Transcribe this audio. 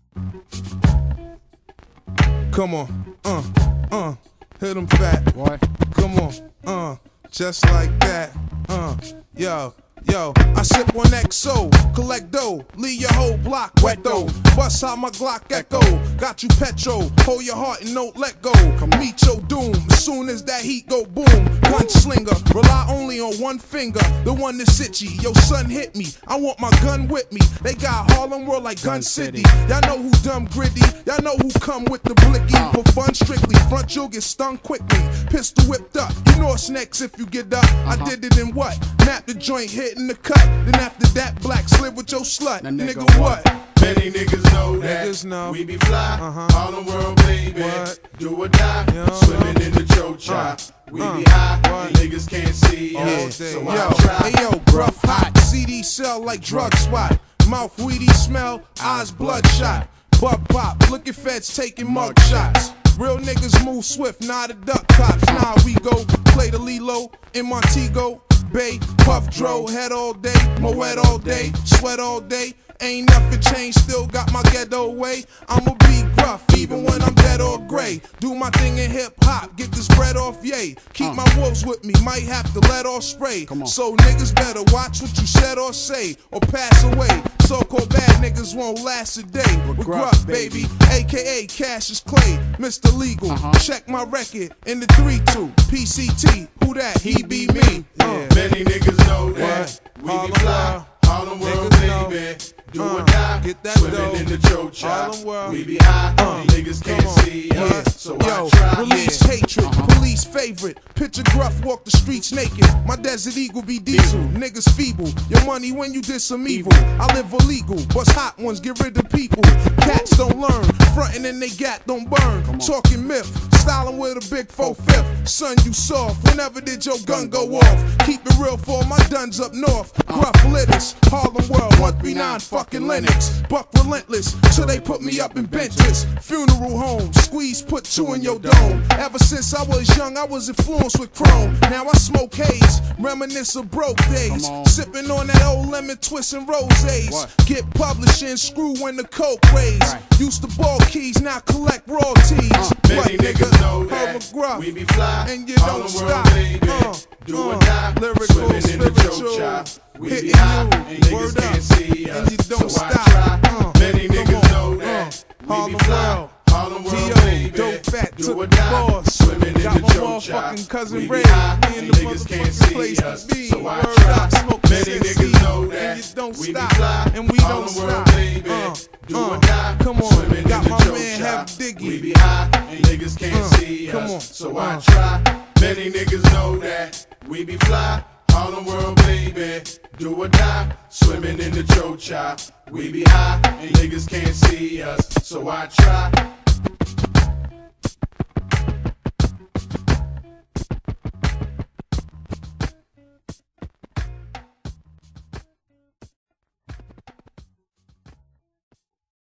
Come on, hit them fat. Boy. Come on, just like that. Yo, I sip on XO, collect dough, leave your whole block wet though. Bust out my Glock echo, got you petrol, hold your heart and don't let go. Meet your doom, as soon as that heat go boom. Gunslinger, rely only on one finger, the one that's itchy. Yo, son hit me, I want my gun with me. They got Harlem World like Gun City. Y'all know who dumb gritty, y'all know who come with the blicky. For fun strictly, front you'll get stung quickly. Pistol whipped up, you know it's next if you get up. I did it in what? Nap the joint, hitting the cut. Then after that, black slid with your slut. Nigga, what? Many niggas know that niggas know. We be fly, Harlem World, baby. What? Do or die, swimming in the cho-cha. We be high, and niggas can't see us, so I try. Hey yo, Gruff hot, CD sell like drug spot. Mouth weedy smell, eyes bloodshot. Bug pop, look at feds taking mug shots. Real niggas move swift, not the duck cops. Nah, we go play the Lilo in Montego Bay. Puff dro, head all day, Moet all day, sweat all day. Ain't nothing changed, still got my ghetto way. I'ma be gruff, even when I'm dead or gray. Do my thing in hip hop, get this bread off, yay. Keep my wolves with me, might have to let off spray. So niggas better watch what you said or say, or pass away. So-called bad niggas won't last a day. With Gruff, baby, aka Cassius Clay, Mr. Legal. Check my record in the 3-2, PCT. Who that? He be me. Many niggas know that we be fly, Harlem World, baby. Do or die, get that swimming dough. in the cho-cha. We be high, niggas can't see us, so I try. Release hatred, police favorite. Picture Gruff walk the streets naked. My Desert Eagle be diesel, niggas feeble. Your money when you did some evil. I live illegal, bust hot ones, get rid of people. Cats don't learn, frontin' and they gat don't burn. Talking myth, styling with a big 4/5. Son, you soft, whenever did your gun go off? Keep it real for my duns up north. Gruff Litters, Harlem World, 139 fucking Lennox. Buck relentless, till they put me up in benches. Funeral home, squeeze, put 2 in your dome. Ever since I was young, I was influenced with chrome. Now I smoke haze, reminisce of broke days. Sipping on that old lemon twist and rosés. Get publishing, screw when the coke raise. Used to ball keys, now collect royalties. Many niggas know that Gruff, we be fly, and you Harlem don't World, stop. baby. Do or die, Lyrical, swimming in the spiritual, cho-cha. We hitting be high, you, and niggas word can't up, see us, and you don't so I stop. try. Many niggas know that we Harlem be fly, World, Harlem World, D.O., baby. dope fat, Do took or the die, boss. swimming in Got the my cho-cha. motherfucking cousin We Ray, be high, me in and the niggas can't motherfucking see place us, to be. so I Word try. up, smoke Many sense, niggas know and that you don't we be stop, fly, and we don't Harlem World, stop. baby. Do or die, Come on, swimming got in my the man cho-cha. Half Diggy. We be high, and niggas can't see come on, us, so I try. Many niggas know that we be fly, Harlem World, baby. Do or die, swimming in the cho-cha. We be high, and niggas can't see us, so I try.